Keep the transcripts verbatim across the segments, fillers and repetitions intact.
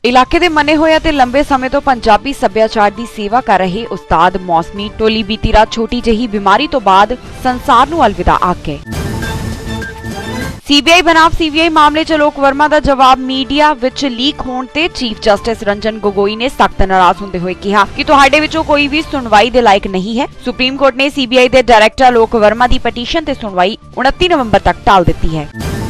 इलाके दे मने होए ते लंबे समय तो पंजाबी सभ्याचार दी सेवा कर रहे उस्ताद मौसमी टोली बीती रात छोटी जही बीमारी तो बाद संसार नूं अलविदा आख गए। सीबीआई बनाम सीबीआई मामले च लोक वर्मा दा जवाब मीडिया विच लीक होण ते चीफ जस्टिस रंजन गोगोई ने सख्त नाराज हुंदे होए कहा कि तुहाडे विचों कोई भी सुनवाई दे लायक नहीं है। सुप्रीम कोर्ट ने सीबीआई दे डायरैक्टर लोक वर्मा दी पटीशन ते सुनवाई उनतीस नवंबर तक टाल दित्ती है।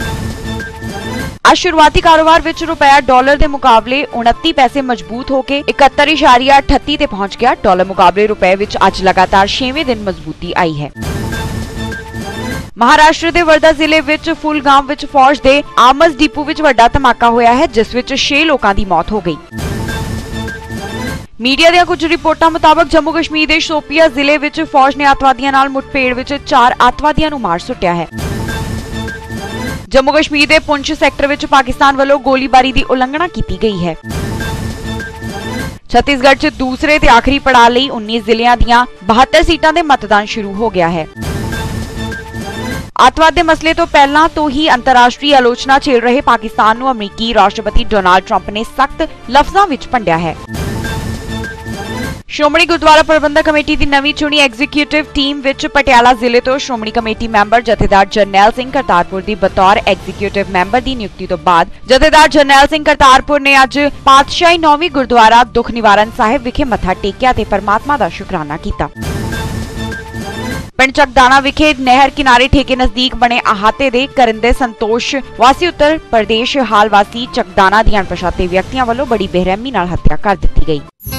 आज शुरुआती कारोबार विच रुपया डॉलर के मुकाबले उनती पैसे मजबूत होकर इकहत्तर इशारिया अठत्ती ते पहुंच गया। डॉलर मुकाबले रुपए विच अज लगातार छेवें दिन मजबूती आई है। महाराष्ट्र के वर्धा जिले विच फुल गांव विच फौज के आमस डिपो विच वड्डा धमाका होया है, जिस विच छे लोगों की मौत हो गई। मीडिया ਦੀਆਂ कुछ रिपोर्टां मुताबक जम्मू कश्मीर के शोपिया जिले विच फौज ने अतवादियों नाल मुठभेड़ विच चार अतवादियों नूं मार सुट्टिया है। जम्मू कश्मीर के पुंछ सैक्टर विच पाकिस्तान वालों गोलीबारी की उल्लंघना की गई है। छत्तीसगढ़ च दूसरे ते आखिरी पड़ाव लई उन्नीस जिलियां दियां बहत्तर सीटां दे मतदान शुरू हो गया है। अतवाद के मसले तो पहला तो ही अंतरराष्ट्रीय आलोचना झेल रहे पाकिस्तान नूं अमरीकी राष्ट्रपति डोनाल्ड ट्रंप ने सख्त लफ्ज़ां विच भंडिया है। श्रोमणी गुरुद्वारा प्रबंधक कमेटी की नवीं चुनी एग्जीक्यूटिव टीम विच पटियाला जिले तो श्रोमणी कमेटी मैंबर जथेदार जरनैल सिंह करतारपुर की बतौर एग्जीक्यूटिव मैंबर की नियुक्ति तो बाद जथेदार जरनैल सिंह करतारपुर ने अज पातशाही नौवीं गुरुद्वारा दुख निवारण साहिब विखे मत्था टेकिया ते परमात्मा का शुकराना किया। पिंड चकदाना विखे नहर किनारे ठेके नजदीक बने अहाते दे करिंदे संतोष वासी उत्तर प्रदेश हाल वासी चकदाना दी अणपछाते व्यक्तियों वालों बड़ी बेरहमी नाल हत्या कर दी गई।